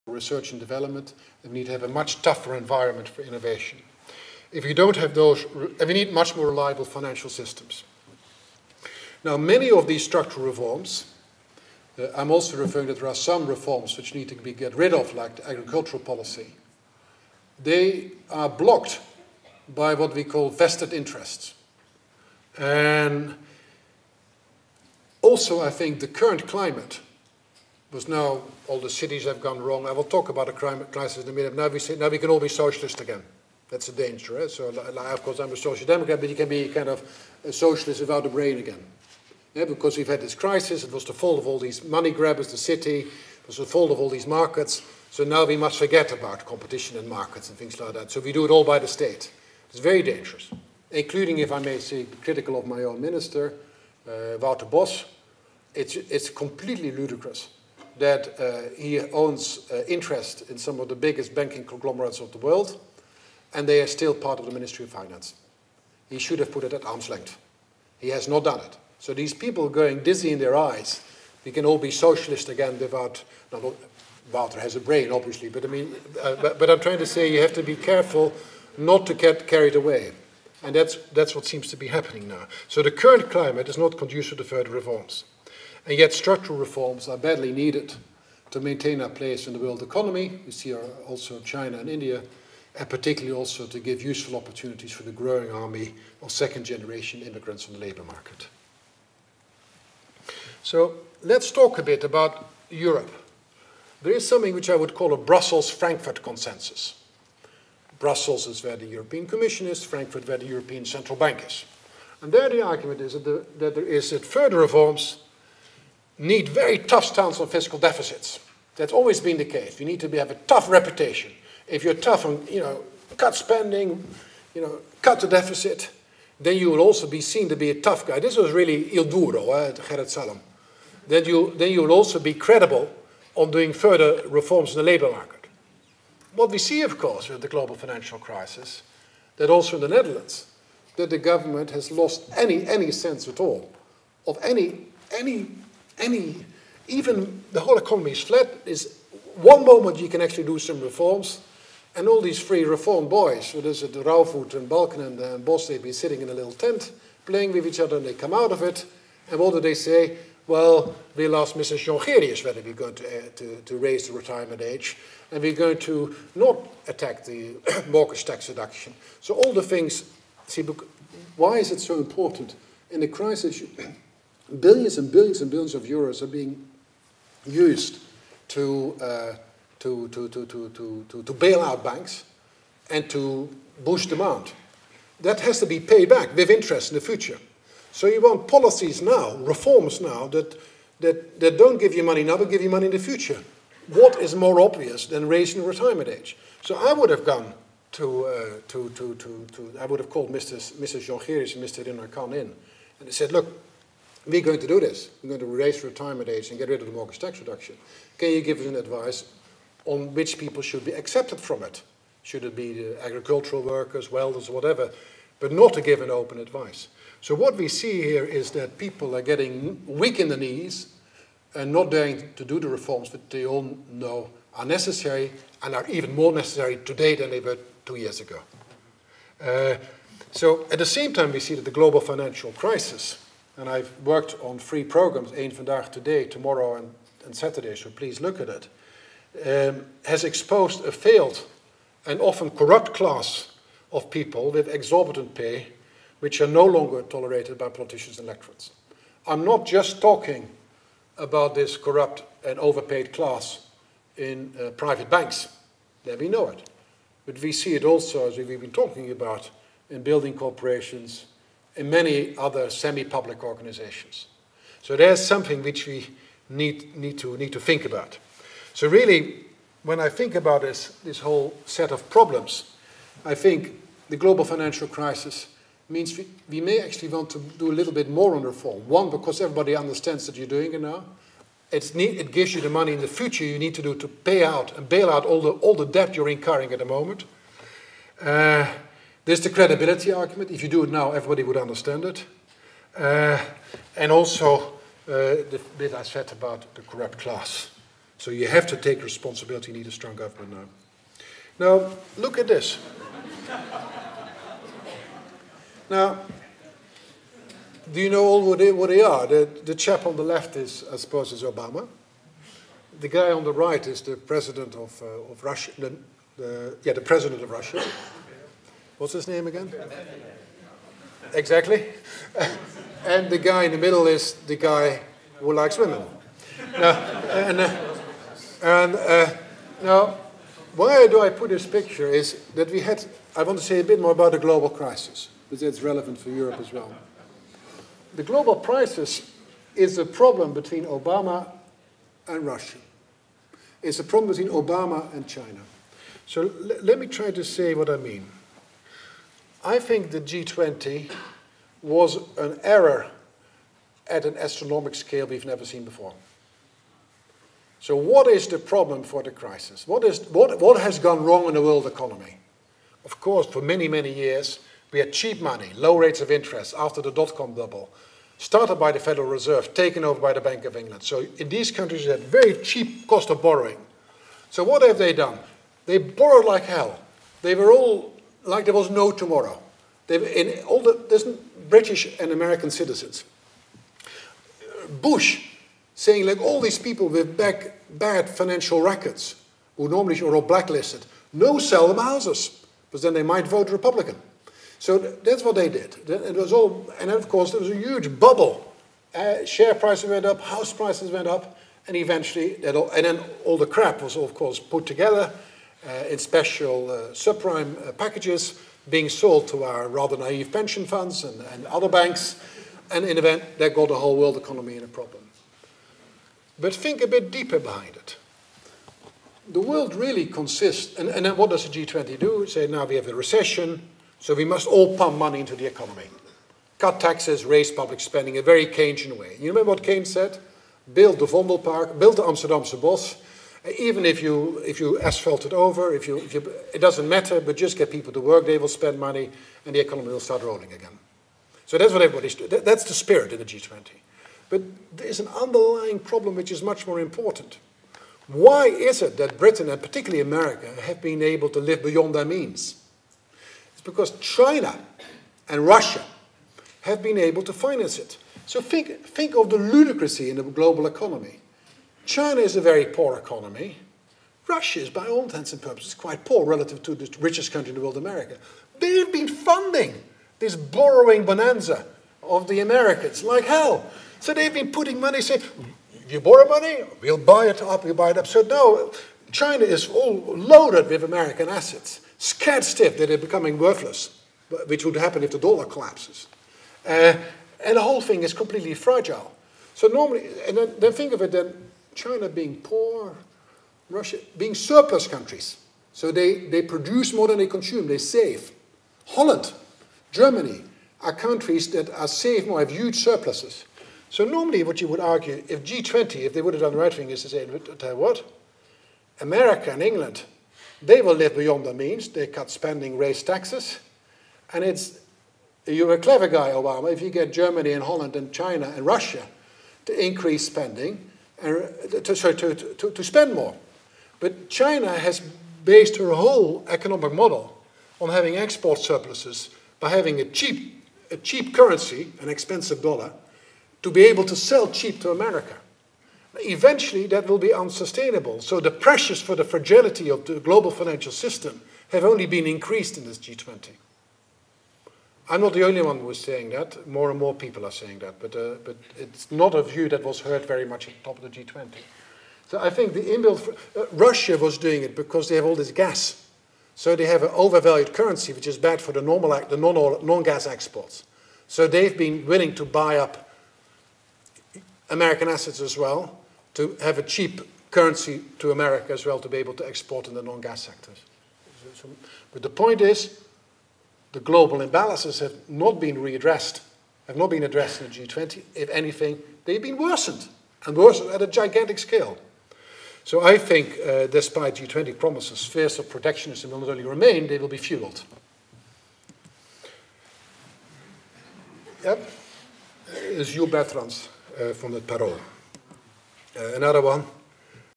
research and development, and we need to have a much tougher environment for innovation. If you don't have those, and we need much more reliable financial systems. Now, many of these structural reforms, I'm also referring that there are some reforms which need to be get rid of, like the agricultural policy. They are blocked by what we call vested interests. And also, I think the current climate was now all the cities have gone wrong. I will talk about the climate crisis in a minute. Now we can all be socialist again. That's a danger. Eh? So, of course, I'm a social democrat, but you can be kind of a socialist without a brain again. Yeah, because we've had this crisis. It was the fault of all these money grabbers, the city. It was the fault of all these markets. So now we must forget about competition in markets and things like that. So we do it all by the state. It's very dangerous, including, if I may say, critical of my own minister, Wouter Bos. It's completely ludicrous that he owns interest in some of the biggest banking conglomerates of the world, and they are still part of the Ministry of Finance. He should have put it at arm's length. He has not done it. So these people going dizzy in their eyes, we can all be socialist again without, no, Wouter has a brain, obviously, but I mean, but I'm trying to say you have to be careful not to get carried away. And that's what seems to be happening now. So the current climate is not conducive to further reforms. And yet structural reforms are badly needed to maintain our place in the world economy. We see also China and India, and particularly also to give useful opportunities for the growing army of second-generation immigrants on the labor market. So let's talk a bit about Europe. There is something which I would call a Brussels-Frankfurt consensus. Brussels is where the European Commission is, Frankfurt where the European Central Bank is. And there the argument is that further reforms need very tough stance on fiscal deficits. That's always been the case. You need to have a tough reputation. If you're tough on, cut spending, cut the deficit, then you will also be seen to be a tough guy. This was really Il Duro, Gerrit Salm. Then you will also be credible on doing further reforms in the labor market. What we see, of course, with the global financial crisis, that also in the Netherlands, that the government has lost any sense at all of even the whole economy is flat. Is one moment you can actually do some reforms, and all these free reform boys, so there's the Rauwvoet and Balken and Bos, they've been sitting in a little tent, playing with each other, and they come out of it, and what do they say? Well, we'll ask Mrs. Jongerius whether we're going to raise the retirement age, and we're going to not attack the mortgage tax reduction. So all the things, see, why is it so important? In the crisis, billions and billions and billions of euros are being used to bail out banks and to boost demand. That has to be paid back with interest in the future. So you want policies now, reforms now, that don't give you money now, but give you money in the future. What is more obvious than raising the retirement age? So I would have gone I would have called Mrs. Jongerius and Mr. Rinnar Khan in, and they said, look, we're going to do this. We're going to raise the retirement age and get rid of the mortgage tax reduction. Can you give us an advice on which people should be accepted from it? Should it be the agricultural workers, welders, whatever, but not to give an open advice. So what we see here is that people are getting weak in the knees and not daring to do the reforms that they all know are necessary and are even more necessary today than they were 2 years ago. So at the same time, we see that the global financial crisis, and I've worked on 3 programs, Eén Vandaag today, tomorrow and Saturday, so please look at it, has exposed a failed and often corrupt class of people with exorbitant pay, which are no longer tolerated by politicians and electorates. I'm not just talking about this corrupt and overpaid class in private banks. There we know it. But we see it also, as we've been talking about, in building corporations, in many other semi-public organizations. So there's something which we need to think about. So really, when I think about this whole set of problems, I think the global financial crisis means we may actually want to do a little bit more on reform. One, because everybody understands that you're doing it now. It gives you the money in the future you need to do to pay out and bail out all the debt you're incurring at the moment. There's the credibility argument. If you do it now, everybody would understand it. And also the bit I said about the corrupt class. So you have to take responsibility, you need a strong government now. Now, look at this. Now, do you know all what they are? The chap on the left is, I suppose, is Obama. The guy on the right is the president of Russia. The president of Russia. What's his name again? Exactly. And the guy in the middle is the guy who likes women. Now, why do I put this picture is that I want to say a bit more about the global crisis, because it's relevant for Europe as well. The global crisis is a problem between Obama and Russia. It's a problem between Obama and China. So let me try to say what I mean. I think the G20 was an error at an astronomical scale we've never seen before. So what is the problem for the crisis? What has gone wrong in the world economy? Of course, for many, many years, we had cheap money, low rates of interest after the dot-com bubble, started by the Federal Reserve, taken over by the Bank of England. So in these countries, they had very cheap cost of borrowing. So what have they done? They borrowed like hell. They were all like there was no tomorrow. There's British and American citizens. Bush, saying like all these people with bad financial records, who normally are all blacklisted, no, sell them houses, because then they might vote Republican. So that's what they did. It was all, and then of course there was a huge bubble. Share prices went up, house prices went up, and eventually, and then all the crap was of course put together in special subprime packages, being sold to our rather naive pension funds and other banks, and in the end, that got the whole world economy in a problem. But think a bit deeper behind it. The world really consists, and then what does the G20 do? Say, now we have a recession, so we must all pump money into the economy. Cut taxes, raise public spending, a very Keynesian way. You remember what Keynes said? Build the Vondelpark, build the Amsterdamse Bos. Even if you asphalt it over, it doesn't matter, but just get people to work, they will spend money, and the economy will start rolling again. So that's what everybody's doing. That's the spirit in the G20. But there's an underlying problem which is much more important. Why is it that Britain, and particularly America, have been able to live beyond their means? It's because China and Russia have been able to finance it. So think of the ludicrousy in the global economy. China is a very poor economy. Russia is, by all intents and purposes, quite poor relative to the richest country in the world, America. They've been funding this borrowing bonanza of the Americans like hell. So they've been putting money, saying, you borrow money, we'll buy it up, we'll buy it up. So now China is all loaded with American assets, scared stiff that they're becoming worthless, which would happen if the dollar collapses. And the whole thing is completely fragile. So normally, and then think of it then, China being poor, Russia being surplus countries. So they produce more than they consume, they save. Holland, Germany are countries that are saved more, have huge surpluses. So normally what you would argue, if G20, if they would have done the right thing, is to say, tell you what, America and England, they will live beyond their means, they cut spending, raise taxes, and you're a clever guy, Obama, if you get Germany and Holland and China and Russia to increase spending, to spend more. But China has based her whole economic model on having export surpluses by having a cheap currency, an expensive dollar, to be able to sell cheap to America. Eventually, that will be unsustainable. So the pressures for the fragility of the global financial system have only been increased in this G20. I'm not the only one who is saying that. More and more people are saying that. But it's not a view that was heard very much at the top of the G20. So I think the inbuilt... Russia was doing it because they have all this gas. So they have an overvalued currency, which is bad for the non-gas exports. So they've been willing to buy up American assets as well, to have a cheap currency to America as well, to be able to export in the non-gas sectors. But the point is, the global imbalances have not been readdressed, have not been addressed in the G20. If anything, they've been worsened, and worsened at a gigantic scale. So I think, despite G20 promises, fears of protectionism will not only remain, they will be fueled. Yep. It's Jules Bertrands from the Parool. Another one.